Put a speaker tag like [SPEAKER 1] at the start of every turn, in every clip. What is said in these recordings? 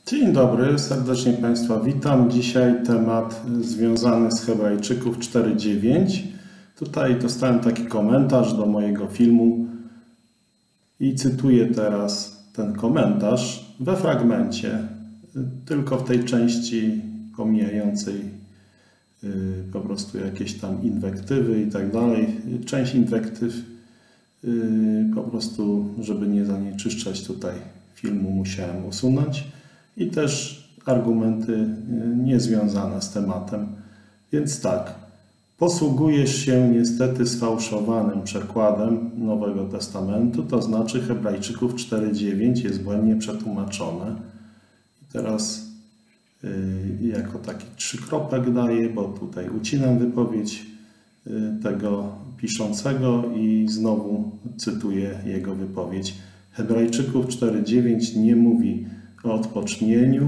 [SPEAKER 1] Dzień dobry, serdecznie Państwa witam. Dzisiaj temat związany z Hebrajczyków 4:9. Tutaj dostałem taki komentarz do mojego filmu i cytuję teraz ten komentarz we fragmencie, tylko w tej części pomijającej po prostu jakieś tam inwektywy i tak dalej. Część inwektyw po prostu, żeby nie zanieczyszczać tutaj filmu, musiałem usunąć. I też argumenty niezwiązane z tematem. Więc tak, posługujesz się niestety sfałszowanym przekładem Nowego Testamentu, to znaczy Hebrajczyków 4:9 jest błędnie przetłumaczone. I teraz jako taki trzykropek daję, bo tutaj ucinam wypowiedź tego piszącego i znowu cytuję jego wypowiedź. Hebrajczyków 4:9 nie mówi o odpocznieniu.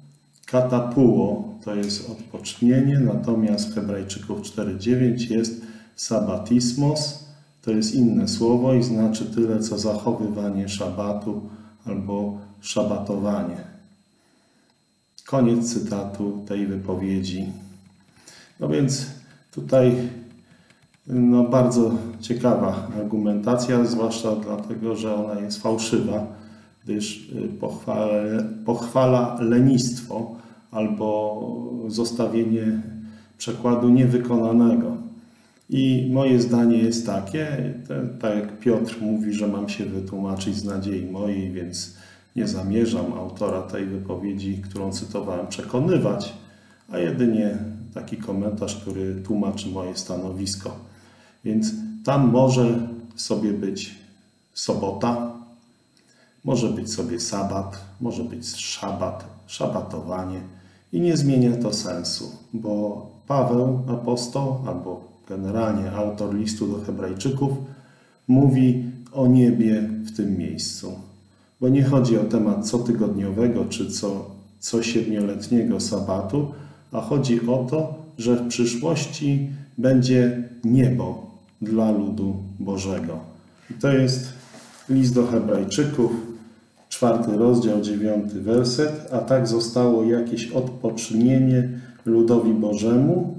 [SPEAKER 1] Katapuo to jest odpocznienie, natomiast w Hebrajczyków 4:9 jest sabatismos, to jest inne słowo i znaczy tyle co zachowywanie szabatu albo szabatowanie. Koniec cytatu tej wypowiedzi. No więc tutaj bardzo ciekawa argumentacja, zwłaszcza dlatego, że ona jest fałszywa, gdyż pochwala lenistwo albo zostawienie przekładu niewykonanego. I moje zdanie jest takie, tak jak Piotr mówi, że mam się wytłumaczyć z nadziei mojej, więc nie zamierzam autora tej wypowiedzi, którą cytowałem, przekonywać, a jedynie taki komentarz, który tłumaczy moje stanowisko. Więc tam może sobie być sobota, może być sobie sabat, może być szabat, szabatowanie i nie zmienia to sensu, bo Paweł, apostoł, albo generalnie autor listu do Hebrajczyków mówi o niebie w tym miejscu. Bo nie chodzi o temat cotygodniowego czy co siedmioletniego sabatu, a chodzi o to, że w przyszłości będzie niebo dla ludu Bożego. I to jest list do Hebrajczyków, 4 rozdział, 9 werset. A tak zostało jakieś odpocznienie ludowi Bożemu.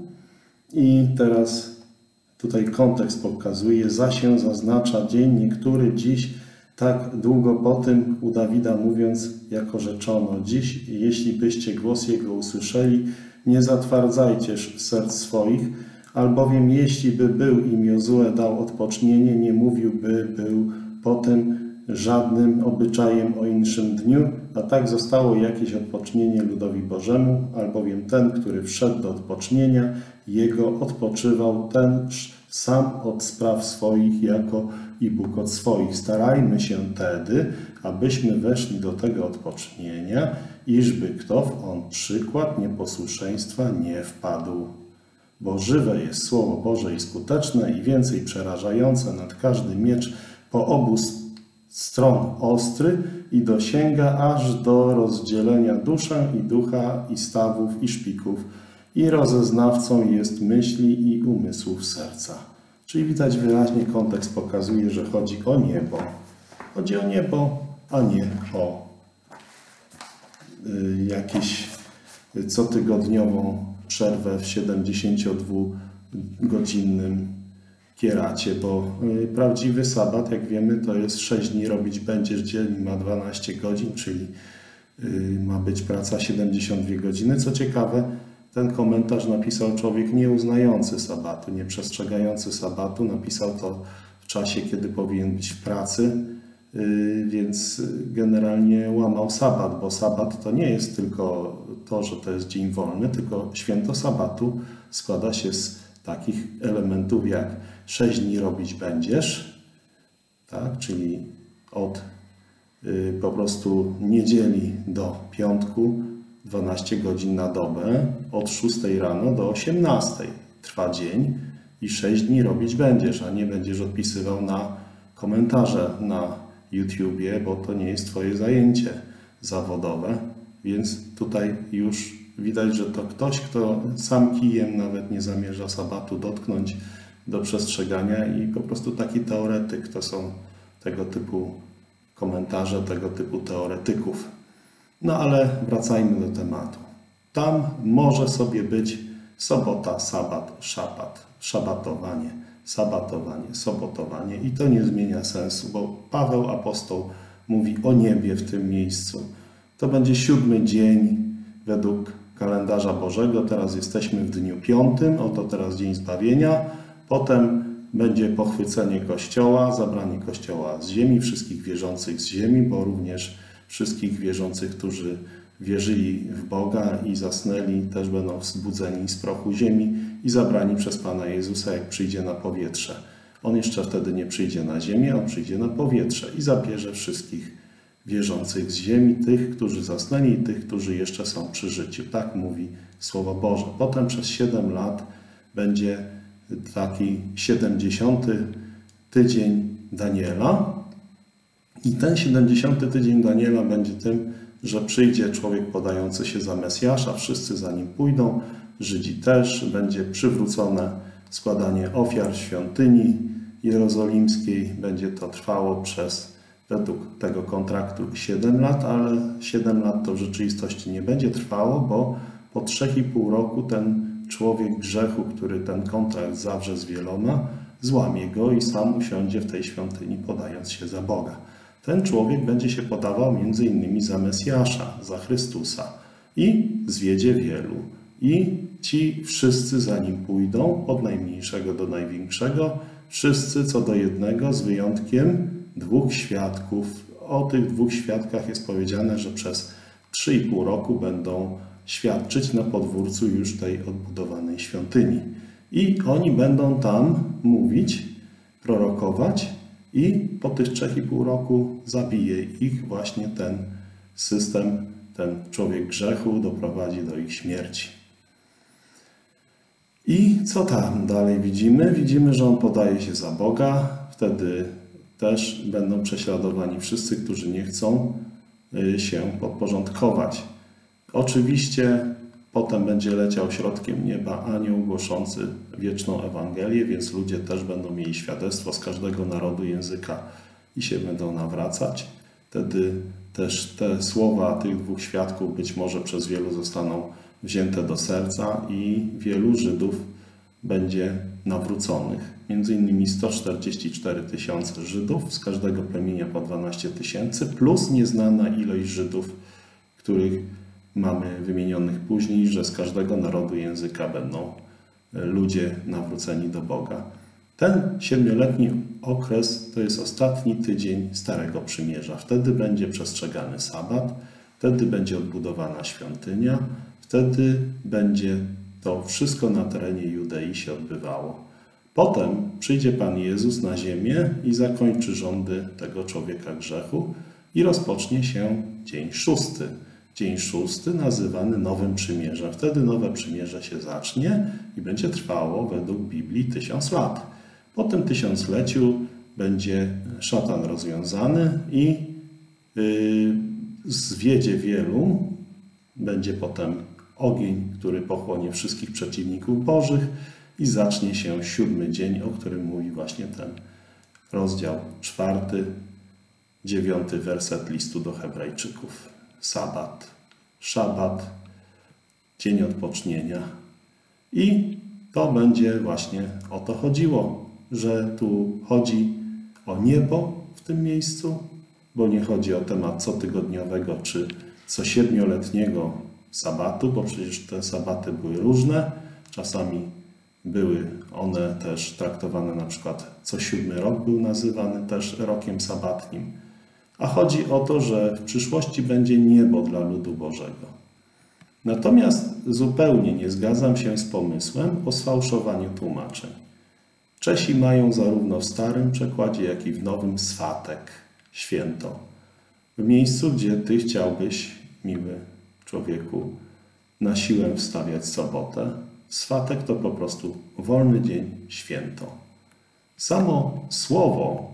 [SPEAKER 1] I teraz tutaj kontekst pokazuje. Zasię zaznacza dzień niektóry dziś, tak długo po tym u Dawida mówiąc, jako rzeczono. Dziś, jeśli byście głos Jego usłyszeli, nie zatwardzajcie serc swoich, albowiem jeśli by był im Jozue dał odpocznienie, nie mówiłby był potem żadnym obyczajem o inszym dniu, a tak zostało jakieś odpocznienie ludowi Bożemu, albowiem ten, który wszedł do odpocznienia, jego odpoczywał ten sam od spraw swoich, jako i Bóg od swoich. Starajmy się tedy, abyśmy weszli do tego odpocznienia, iżby kto w on przykład nieposłuszeństwa nie wpadł. Bo żywe jest Słowo Boże i skuteczne i więcej przerażające nad każdy miecz po obu stron ostry i dosięga aż do rozdzielenia duszę i ducha i stawów i szpików i rozeznawcą jest myśli i umysłów serca. Czyli widać wyraźnie, kontekst pokazuje, że chodzi o niebo. Chodzi o niebo, a nie o jakieś cotygodniową przerwę w 72-godzinnym kieracie, bo prawdziwy sabat, jak wiemy, to jest 6 dni robić będziesz dzień, ma 12 godzin, czyli ma być praca 72 godziny. Co ciekawe, ten komentarz napisał człowiek nieuznający sabatu, nieprzestrzegający sabatu. Napisał to w czasie, kiedy powinien być w pracy, więc generalnie łamał sabat, bo sabat to nie jest tylko to, że to jest dzień wolny, tylko święto sabatu składa się z takich elementów jak 6 dni robić będziesz, tak? Czyli od po prostu niedzieli do piątku 12 godzin na dobę, od 6 rano do 18 trwa dzień i 6 dni robić będziesz, a nie będziesz odpisywał na komentarze na YouTubie, bo to nie jest Twoje zajęcie zawodowe, więc tutaj już widać, że to ktoś, kto sam kijem nawet nie zamierza sabatu dotknąć do przestrzegania i po prostu taki teoretyk. To są tego typu komentarze, tego typu teoretyków. No ale wracajmy do tematu. Tam może sobie być sobota, sabat, szabat, szabatowanie, sabatowanie, sobotowanie i to nie zmienia sensu, bo Paweł apostoł mówi o niebie w tym miejscu. To będzie 7 dzień według kalendarza Bożego. Teraz jesteśmy w dniu 5, oto teraz dzień zbawienia. Potem będzie pochwycenie Kościoła, zabranie Kościoła z ziemi, wszystkich wierzących z ziemi, bo również wszystkich wierzących, którzy wierzyli w Boga i zasnęli, też będą wzbudzeni z prochu ziemi i zabrani przez Pana Jezusa, jak przyjdzie na powietrze. On jeszcze wtedy nie przyjdzie na ziemię, on przyjdzie na powietrze i zabierze wszystkich wierzących z ziemi, tych, którzy zasnęli i tych, którzy jeszcze są przy życiu. Tak mówi Słowo Boże. Potem przez 7 lat będzie taki 70. tydzień Daniela i ten 70. tydzień Daniela będzie tym, że przyjdzie człowiek podający się za Mesjasza, wszyscy za nim pójdą, Żydzi też, będzie przywrócone składanie ofiar w świątyni jerozolimskiej. Będzie to trwało według tego kontraktu 7 lat, ale 7 lat to w rzeczywistości nie będzie trwało, bo po 3,5 roku ten człowiek grzechu, który ten kontrakt zawrze z wieloma, złamie go i sam usiądzie w tej świątyni, podając się za Boga. Ten człowiek będzie się podawał między innymi za Mesjasza, za Chrystusa i zwiedzie wielu. I ci wszyscy za nim pójdą, od najmniejszego do największego, wszyscy co do jednego, z wyjątkiem 2 świadków. O tych 2 świadkach jest powiedziane, że przez 3,5 roku będą świadczyć na podwórcu już tej odbudowanej świątyni. I oni będą tam mówić, prorokować i po tych 3,5 roku zabije ich właśnie ten system, ten człowiek grzechu doprowadzi do ich śmierci. I co tam dalej widzimy? Widzimy, że on podaje się za Boga. Wtedy też będą prześladowani wszyscy, którzy nie chcą się podporządkować. Oczywiście potem będzie leciał środkiem nieba anioł głoszący wieczną Ewangelię, więc ludzie też będą mieli świadectwo z każdego narodu, języka i się będą nawracać. Wtedy też te słowa tych 2 świadków być może przez wielu zostaną wzięte do serca i wielu Żydów będzie nawróconych. Między innymi 144 000 Żydów, z każdego plemienia po 12 000, plus nieznana ilość Żydów, których mamy wymienionych później, że z każdego narodu, języka będą ludzie nawróceni do Boga. Ten 7-letni okres to jest ostatni tydzień Starego Przymierza. Wtedy będzie przestrzegany sabat, wtedy będzie odbudowana świątynia, wtedy będzie to wszystko na terenie Judei się odbywało. Potem przyjdzie Pan Jezus na ziemię i zakończy rządy tego człowieka grzechu i rozpocznie się dzień 6. Dzień 6 nazywany Nowym Przymierzem. Wtedy Nowe Przymierze się zacznie i będzie trwało według Biblii 1000 lat. Po tym 1000-leciu będzie szatan rozwiązany i zwiedzie wielu. Będzie potem ogień, który pochłonie wszystkich przeciwników Bożych i zacznie się 7 dzień, o którym mówi właśnie ten rozdział 4, 9 werset listu do Hebrajczyków. Sabat, szabat, dzień odpocznienia. I to będzie właśnie o to chodziło, że tu chodzi o niebo w tym miejscu, bo nie chodzi o temat cotygodniowego czy co 7-letniego sabatu, bo przecież te sabaty były różne. Czasami były one też traktowane, na przykład co 7 rok był nazywany też rokiem sabatnim. A chodzi o to, że w przyszłości będzie niebo dla ludu Bożego. Natomiast zupełnie nie zgadzam się z pomysłem o sfałszowaniu tłumaczeń. Czesi mają zarówno w starym przekładzie, jak i w nowym swatek, święto. W miejscu, gdzie ty chciałbyś, miły człowieku, na siłę wstawiać sobotę, swatek to po prostu wolny dzień, święto. Samo słowo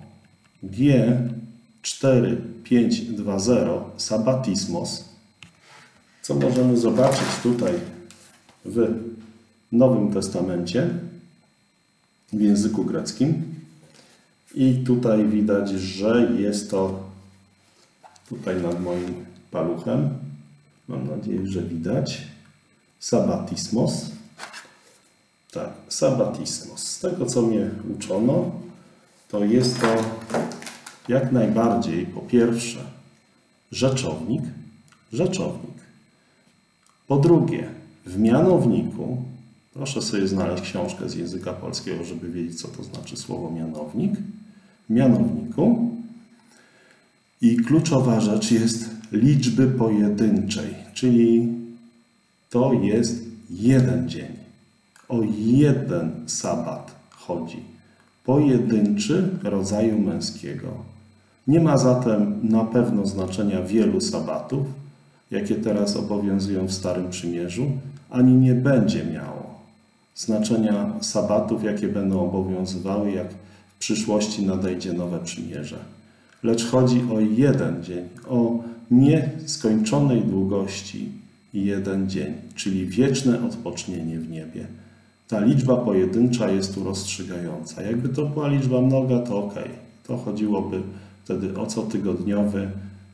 [SPEAKER 1] G4520 sabatismos, co możemy zobaczyć tutaj w Nowym Testamencie, w języku greckim. I tutaj widać, że jest to tutaj nad moim paluchem. Mam nadzieję, że widać. Sabbatismos. Tak, sabbatismos. Z tego, co mnie uczono, to jest to jak najbardziej, po pierwsze, rzeczownik. Po drugie, w mianowniku, proszę sobie znaleźć książkę z języka polskiego, żeby wiedzieć, co to znaczy słowo mianownik. W mianowniku. I kluczowa rzecz jest liczby pojedynczej, czyli to jest jeden dzień. O jeden sabat chodzi. Pojedynczy rodzaju męskiego. Nie ma zatem na pewno znaczenia wielu sabatów, jakie teraz obowiązują w Starym Przymierzu, ani nie będzie miało znaczenia sabatów, jakie będą obowiązywały, jak w przyszłości nadejdzie nowe przymierze. Lecz chodzi o jeden dzień, o nieskończonej długości jeden dzień, czyli wieczne odpocznienie w niebie. Ta liczba pojedyncza jest tu rozstrzygająca. Jakby to była liczba mnoga, to ok. To chodziłoby wtedy o cotygodniowy,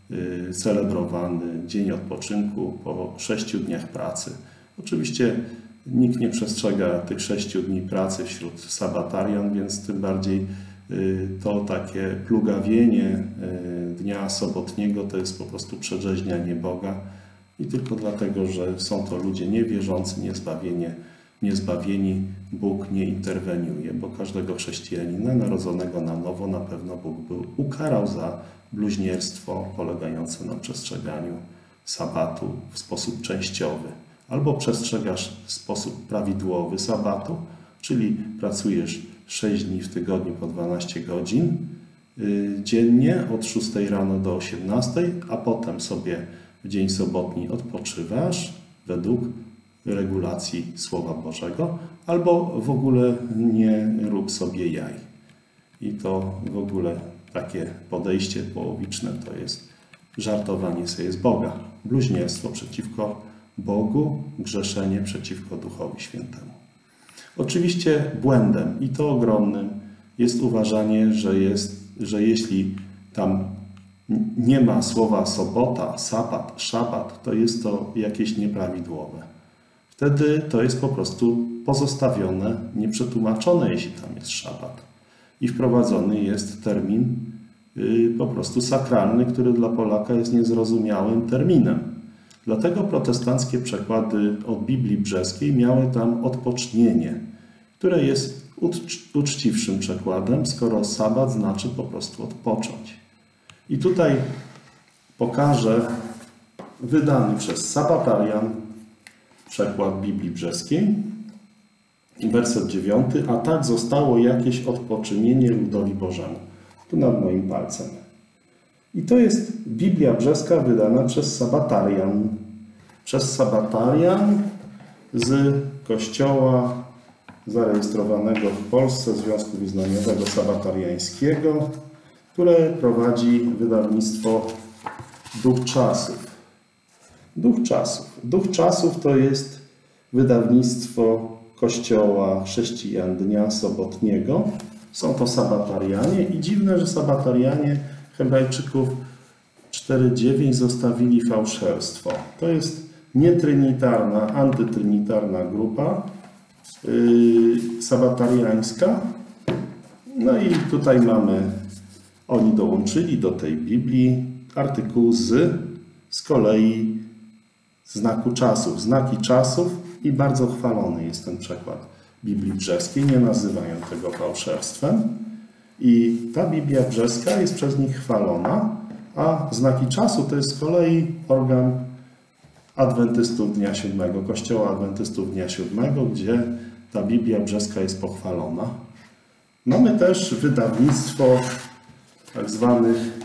[SPEAKER 1] celebrowany dzień odpoczynku po 6 dniach pracy. Oczywiście nikt nie przestrzega tych 6 dni pracy wśród sabatarian, więc tym bardziej to takie plugawienie dnia sobotniego to jest po prostu przedrzeźnianie Boga i tylko dlatego, że są to ludzie niewierzący, niezbawieni, Bóg nie interweniuje, bo każdego chrześcijanina narodzonego na nowo na pewno Bóg był ukarał za bluźnierstwo polegające na przestrzeganiu sabatu w sposób częściowy. Albo przestrzegasz w sposób prawidłowy sabatu, czyli pracujesz 6 dni w tygodniu po 12 godzin dziennie od 6 rano do 18, a potem sobie w dzień sobotni odpoczywasz według regulacji Słowa Bożego, albo w ogóle nie rób sobie jaj. I to w ogóle takie podejście połowiczne to jest żartowanie sobie z Boga. Bluźnierstwo przeciwko Bogu, grzeszenie przeciwko Duchowi Świętemu. Oczywiście błędem, i to ogromnym, jest uważanie, że jeśli tam nie ma słowa sobota, sabat, szabat, to jest to jakieś nieprawidłowe. Wtedy to jest po prostu pozostawione, nieprzetłumaczone, jeśli tam jest szabat. I wprowadzony jest termin po prostu sakralny, który dla Polaka jest niezrozumiałym terminem. Dlatego protestanckie przekłady od Biblii Brzeskiej miały tam odpocznienie, które jest uczciwszym przekładem, skoro sabat znaczy po prostu odpocząć. I tutaj pokażę wydany przez sabatarian przekład Biblii Brzeskiej, werset 9, a tak zostało jakieś odpoczynienie ludowi Bożemu. Tu nad moim palcem. I to jest Biblia Brzeska wydana przez sabatarian. Przez sabatarian z kościoła zarejestrowanego w Polsce Związku Wyznaniowego Sabatariańskiego, które prowadzi wydawnictwo Duch Czasów. Duch Czasów to jest wydawnictwo Kościoła Chrześcijan Dnia Sobotniego. Są to sabatarianie i dziwne, że sabatarianie Hebrajczyków 4:9 zostawili fałszerstwo. To jest nietrynitarna, antytrynitarna grupa sabatariańska. No i tutaj oni dołączyli do tej Biblii artykuł z kolei znaku czasów, znaki czasów i bardzo chwalony jest ten przekład Biblii Brzeskiej, nie nazywają tego fałszerstwem. I ta Biblia Brzeska jest przez nich chwalona, a znaki czasu to jest z kolei organ Adwentystów Dnia Siódmego, Kościoła Adwentystów Dnia Siódmego, gdzie ta Biblia Brzeska jest pochwalona. Mamy też wydawnictwo tak zwanych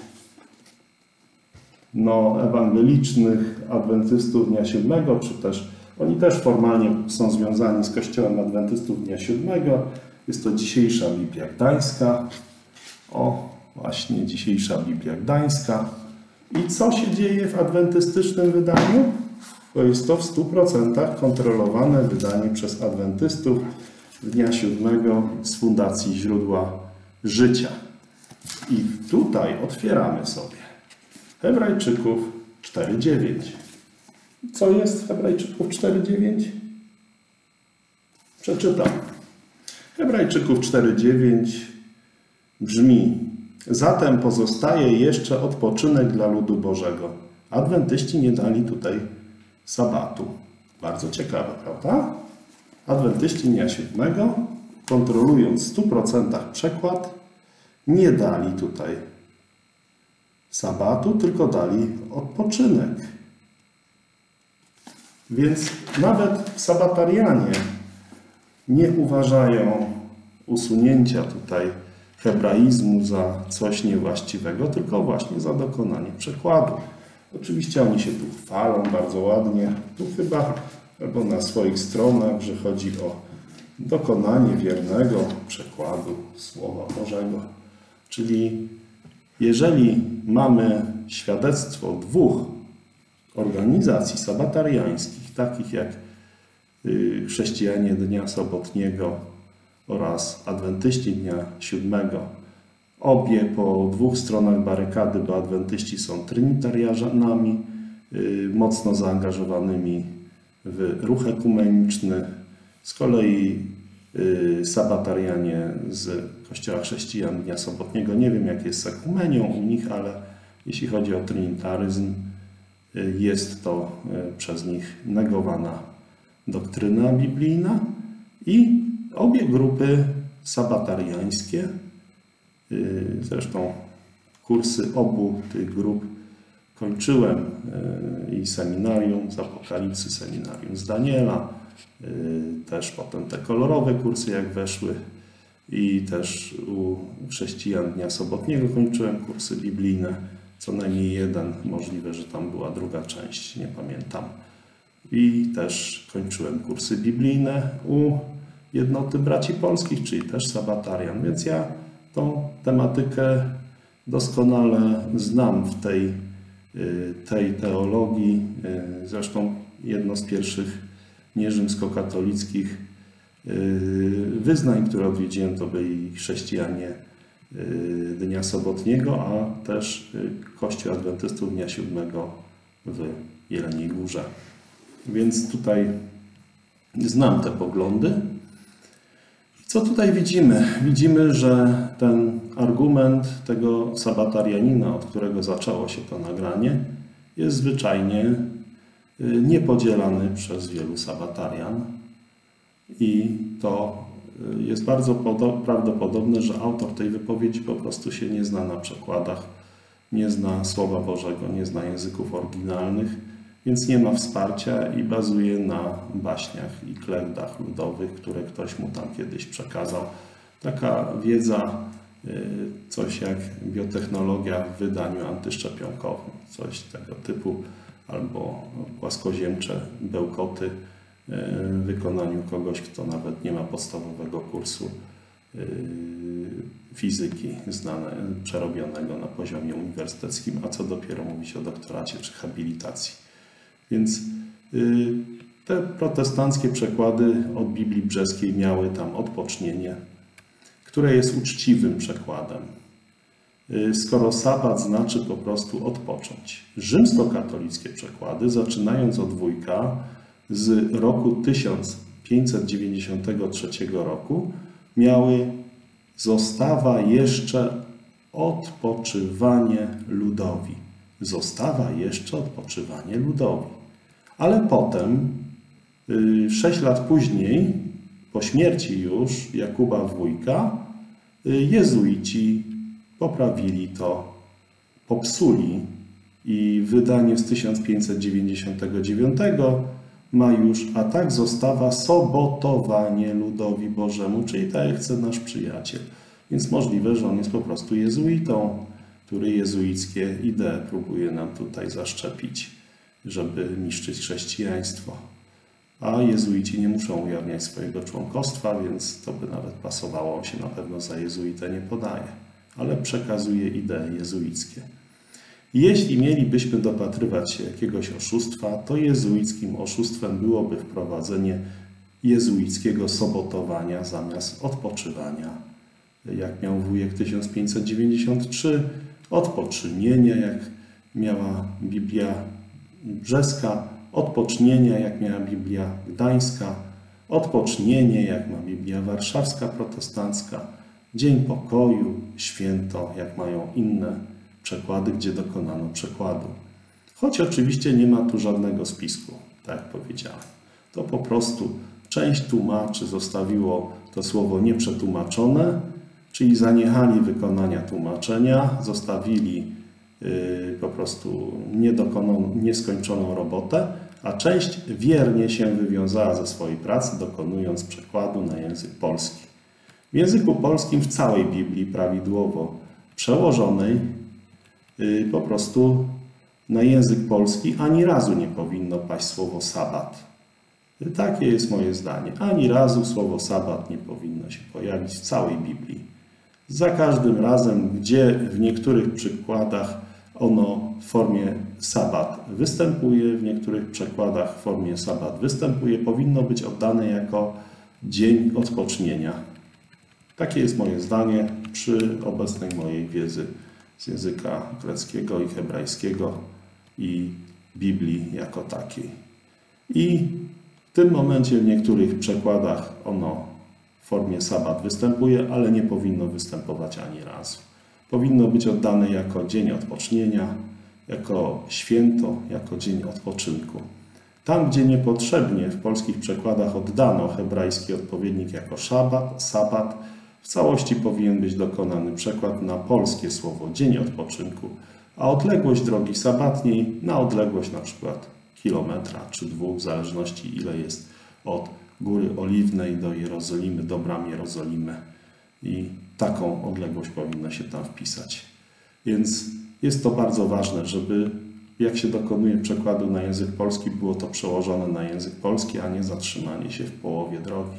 [SPEAKER 1] ewangelicznych Adwentystów Dnia Siódmego, czy też oni też formalnie są związani z Kościołem Adwentystów Dnia Siódmego. Jest to dzisiejsza Biblia Gdańska. Właśnie dzisiejsza Biblia Gdańska. I co się dzieje w adwentystycznym wydaniu? To jest to w 100% kontrolowane wydanie przez adwentystów Dnia Siódmego z Fundacji Źródła Życia. I tutaj otwieramy sobie Hebrajczyków 4:9. Co jest w Hebrajczyków 4:9? Przeczytam. Hebrajczyków 4:9 brzmi: zatem pozostaje jeszcze odpoczynek dla ludu Bożego. Adwentyści nie dali tutaj sabatu. Bardzo ciekawe, prawda? Adwentyści dnia 7, kontrolując w 100% przekład, nie dali tutaj sabatu, tylko dali odpoczynek. Więc nawet sabatarianie nie uważają usunięcia tutaj hebraizmu za coś niewłaściwego, tylko właśnie za dokonanie przekładu. Oczywiście oni się tu chwalą bardzo ładnie, tu chyba albo na swoich stronach, że chodzi o dokonanie wiernego przekładu Słowa Bożego. Czyli jeżeli mamy świadectwo dwóch organizacji sabatariańskich, takich jak chrześcijanie Dnia Sobotniego oraz adwentyści Dnia 7, obie po dwóch stronach barykady, bo adwentyści są trynitarianami, mocno zaangażowanymi w ruch ekumeniczny. Z kolei sabatarianie z Kościoła Chrześcijan Dnia Sobotniego, nie wiem jak jest z ekumenią u nich, ale jeśli chodzi o trynitaryzm, jest to przez nich negowana doktryna biblijna i obie grupy sabatariańskie, zresztą kursy obu tych grup kończyłem i seminarium z Apokalipsy, seminarium z Daniela, też potem te kolorowe kursy jak weszły i też u chrześcijan Dnia Sobotniego kończyłem kursy biblijne, co najmniej jeden, możliwe, że tam była druga część, nie pamiętam. I też kończyłem kursy biblijne u Jednoty Braci Polskich, czyli też sabatarian, więc ja tą tematykę doskonale znam w tej teologii. Zresztą jedno z pierwszych nierzymskokatolickich wyznań, które odwiedziłem, to byli chrześcijanie Dnia Sobotniego, a też Kościół Adwentystów Dnia 7 w Jeleniej Górze. Więc tutaj znam te poglądy. Co tutaj widzimy? Widzimy, że ten argument tego sabatarianina, od którego zaczęło się to nagranie, jest zwyczajnie niepodzielany przez wielu sabatarian i to jest bardzo prawdopodobne, że autor tej wypowiedzi po prostu się nie zna na przekładach, nie zna Słowa Bożego, nie zna języków oryginalnych, więc nie ma wsparcia i bazuje na baśniach i kleldach ludowych, które ktoś mu tam kiedyś przekazał. Taka wiedza, coś jak biotechnologia w wydaniu antyszczepionkowym, coś tego typu, albo płaskoziemcze bełkoty w wykonaniu kogoś, kto nawet nie ma podstawowego kursu fizyki przerobionego na poziomie uniwersyteckim, a co dopiero mówić o doktoracie czy habilitacji. Więc te protestanckie przekłady od Biblii Brzeskiej miały tam odpocznienie, które jest uczciwym przekładem. Skoro sabat znaczy po prostu odpocząć. Rzymskokatolickie przekłady, zaczynając od Wójka z roku 1593 roku, miały zostawa jeszcze odpoczywanie ludowi. Zostawa jeszcze odpoczywanie ludowi. Ale potem, 6 lat później, po śmierci już Jakuba Wójka, jezuici poprawili to, popsuli i wydanie z 1599 ma już, a tak zostawa sobotowanie ludowi Bożemu, czyli tak jak chce nasz przyjaciel. Więc możliwe, że on jest po prostu jezuitą, który jezuickie idee próbuje nam tutaj zaszczepić, żeby niszczyć chrześcijaństwo. A jezuici nie muszą ujawniać swojego członkostwa, więc to by nawet pasowało, on się na pewno za jezuitę nie podaje, ale przekazuje idee jezuickie. Jeśli mielibyśmy dopatrywać się jakiegoś oszustwa, to jezuickim oszustwem byłoby wprowadzenie jezuickiego sobotowania zamiast odpoczywania. Jak miał Wujek 1593, odpoczynienia, jak miała Biblia Brzeska, odpocznienia, jak miała Biblia Gdańska, odpocznienie, jak ma Biblia Warszawska Protestancka, dzień pokoju, święto, jak mają inne przekłady, gdzie dokonano przekładu. Choć oczywiście nie ma tu żadnego spisku, tak jak powiedziałem. To po prostu część tłumaczy zostawiło to słowo nieprzetłumaczone, czyli zaniechali wykonania tłumaczenia, zostawili po prostu nieskończoną robotę, a część wiernie się wywiązała ze swojej pracy, dokonując przekładu na język polski. W języku polskim w całej Biblii prawidłowo przełożonej po prostu na język polski ani razu nie powinno paść słowo sabat. Takie jest moje zdanie. Ani razu słowo sabat nie powinno się pojawić w całej Biblii. Za każdym razem, gdzie w niektórych przykładach ono w formie sabat występuje, w niektórych przekładach w formie sabat występuje, powinno być oddane jako dzień odpocznienia. Takie jest moje zdanie przy obecnej mojej wiedzy z języka greckiego i hebrajskiego i Biblii jako takiej. I w tym momencie w niektórych przekładach ono w formie sabat występuje, ale nie powinno występować ani razu. Powinno być oddane jako dzień odpocznienia, jako święto, jako dzień odpoczynku. Tam, gdzie niepotrzebnie w polskich przekładach oddano hebrajski odpowiednik jako sabat, w całości powinien być dokonany przekład na polskie słowo dzień odpoczynku, a odległość drogi sabatniej na odległość na przykład kilometra czy 2, w zależności ile jest od Góry Oliwnej do Jerozolimy, do bram Jerozolimy. I taką odległość powinno się tam wpisać. Więc jest to bardzo ważne, żeby jak się dokonuje przekładu na język polski, było to przełożone na język polski, a nie zatrzymanie się w połowie drogi.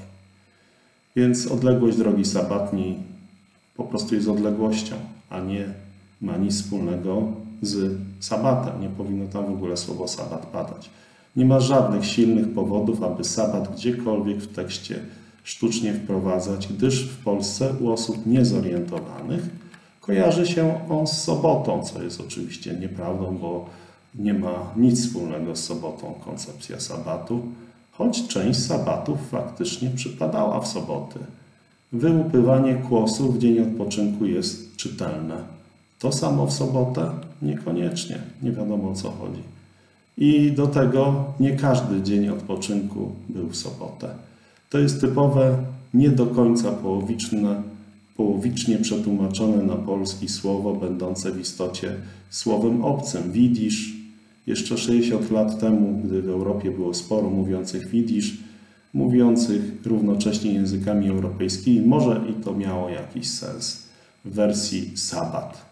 [SPEAKER 1] Więc odległość drogi sabatniej po prostu jest odległością, a nie ma nic wspólnego z sabatem. Nie powinno tam w ogóle słowo sabat padać. Nie ma żadnych silnych powodów, aby sabat gdziekolwiek w tekście sztucznie wprowadzać, gdyż w Polsce u osób niezorientowanych kojarzy się on z sobotą, co jest oczywiście nieprawdą, bo nie ma nic wspólnego z sobotą koncepcja sabatu, choć część sabatów faktycznie przypadała w soboty. Wyłupywanie kłosów w dzień odpoczynku jest czytelne. To samo w sobotę? Niekoniecznie. Nie wiadomo, o co chodzi. I do tego nie każdy dzień odpoczynku był w sobotę. To jest typowe, nie do końca połowicznie przetłumaczone na polski słowo, będące w istocie słowem obcym. Widzisz, jeszcze 60 lat temu, gdy w Europie było sporo mówiących widzisz, mówiących równocześnie językami europejskimi, może i to miało jakiś sens w wersji sabat.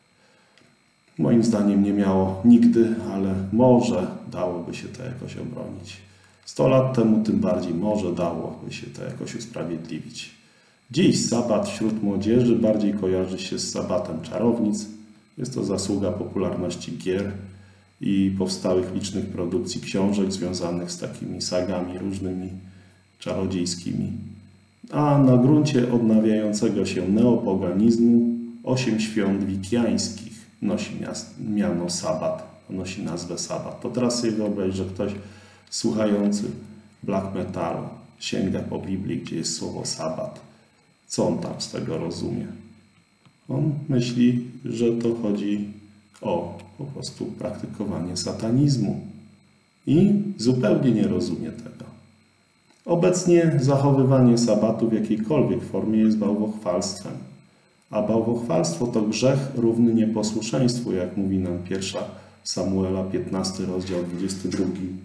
[SPEAKER 1] Moim zdaniem nie miało nigdy, ale może dałoby się to jakoś obronić. 100 lat temu tym bardziej może dałoby się to jakoś usprawiedliwić. Dziś sabat wśród młodzieży bardziej kojarzy się z sabatem czarownic. Jest to zasługa popularności gier i powstałych licznych produkcji książek związanych z takimi sagami różnymi czarodziejskimi. A na gruncie odnawiającego się neopoganizmu 8 świąt wikiańskich nosi miano sabat, nosi nazwę sabat. To teraz sobie wyobraź, że ktoś słuchający black metalu sięga po Biblii, gdzie jest słowo sabat. Co on tam z tego rozumie? On myśli, że to chodzi o po prostu praktykowanie satanizmu i zupełnie nie rozumie tego. Obecnie zachowywanie sabatu w jakiejkolwiek formie jest bałwochwalstwem, a bałwochwalstwo to grzech równy nieposłuszeństwu, jak mówi nam 1 Samuela, 15 rozdział 22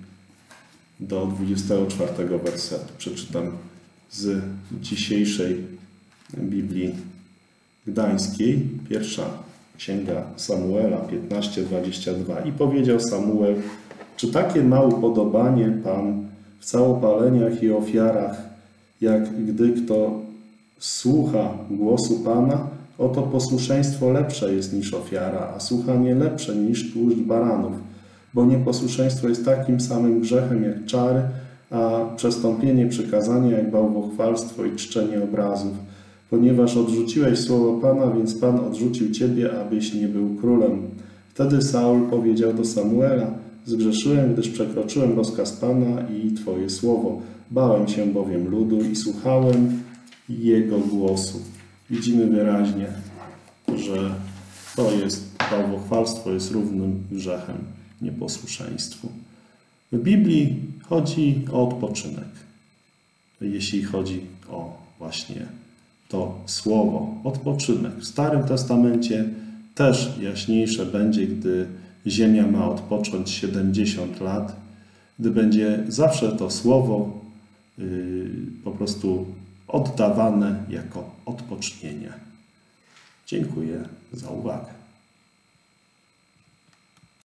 [SPEAKER 1] do 24 wersetu. Przeczytam z dzisiejszej Biblii Gdańskiej, 1 Księga Samuela 15:22. I powiedział Samuel, czy takie ma upodobanie Pan w całopaleniach i ofiarach, jak gdy kto słucha głosu Pana? Oto posłuszeństwo lepsze jest niż ofiara, a słuchanie lepsze niż tłuszcz baranów. Bo nieposłuszeństwo jest takim samym grzechem jak czary, a przestąpienie przykazania jak bałwochwalstwo i czczenie obrazów. Ponieważ odrzuciłeś słowo Pana, więc Pan odrzucił ciebie, abyś nie był królem. Wtedy Saul powiedział do Samuela, zgrzeszyłem, gdyż przekroczyłem rozkaz Pana i Twoje słowo. Bałem się bowiem ludu i słuchałem jego głosu. Widzimy wyraźnie, że bałwochwalstwo jest równym grzechem nieposłuszeństwu. W Biblii chodzi o odpoczynek, jeśli chodzi o właśnie to słowo, odpoczynek. W Starym Testamencie też jaśniejsze będzie, gdy ziemia ma odpocząć 70 lat, gdy będzie zawsze to słowo po prostu oddawane jako odpocznienie. Dziękuję za uwagę.